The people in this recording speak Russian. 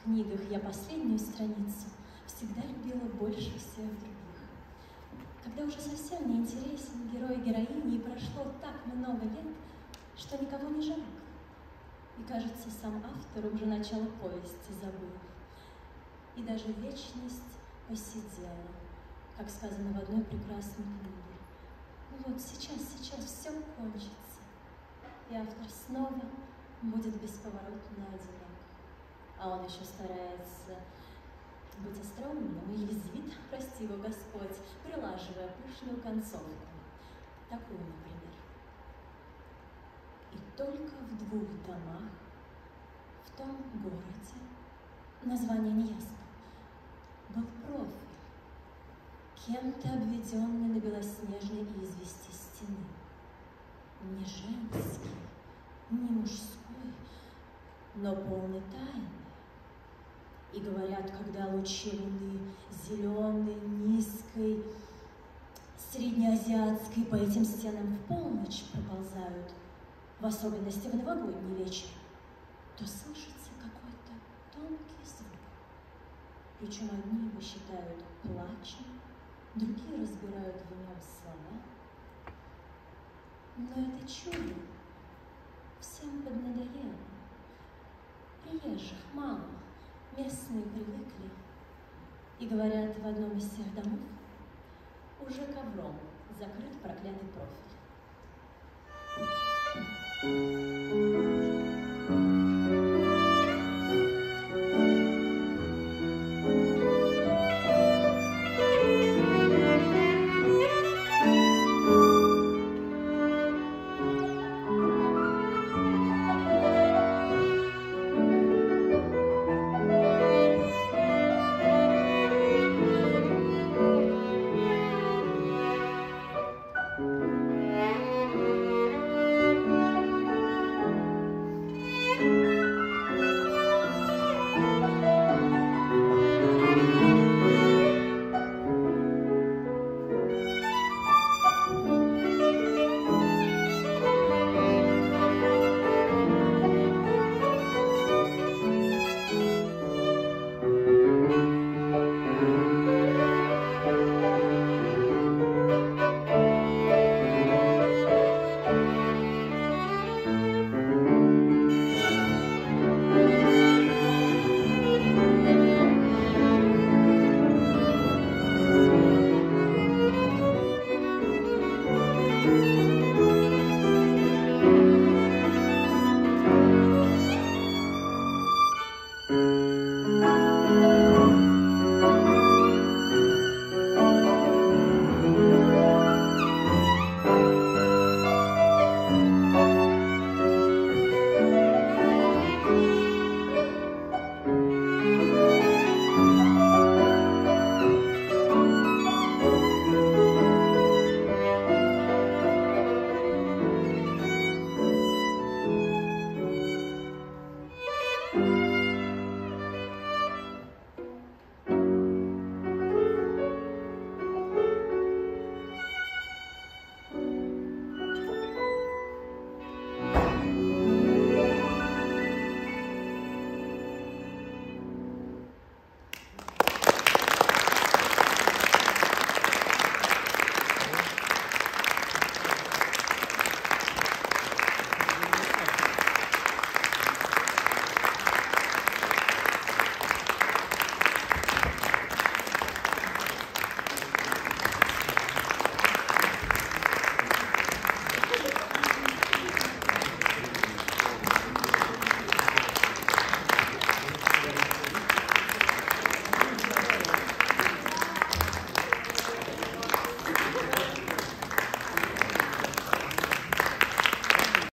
В книгах я последнюю страницу всегда любила больше всех других. Когда уже совсем не интересен герой и героиня, и прошло так много лет, что никого не жалко. И, кажется, сам автор уже начало повести забыл. И даже вечность посидела, как сказано в одной прекрасной книге. Ну вот сейчас все кончится, и автор снова будет бесповоротно одинок. А он еще старается быть остроумным и язвит, прости его Господь, прилаживая пышную концовку. Такую, например. И только в 2 домах, в том городе, название неясно, был профиль, кем-то обведенный на белоснежной извести стены. Не женский, не мужской, но полный тайны. И говорят, когда лучи луны зеленой, низкой, среднеазиатской по этим стенам в полночь проползают, в особенности в новогодний вечер, то слышится какой-то тонкий звук. Причем одни его считают плачем, другие разбирают в нем слова. Но это чудо всем поднадоело. Приезжих мало, местные привыкли. И говорят, в одном из тех домов уже ковром закрыт проклятый профиль.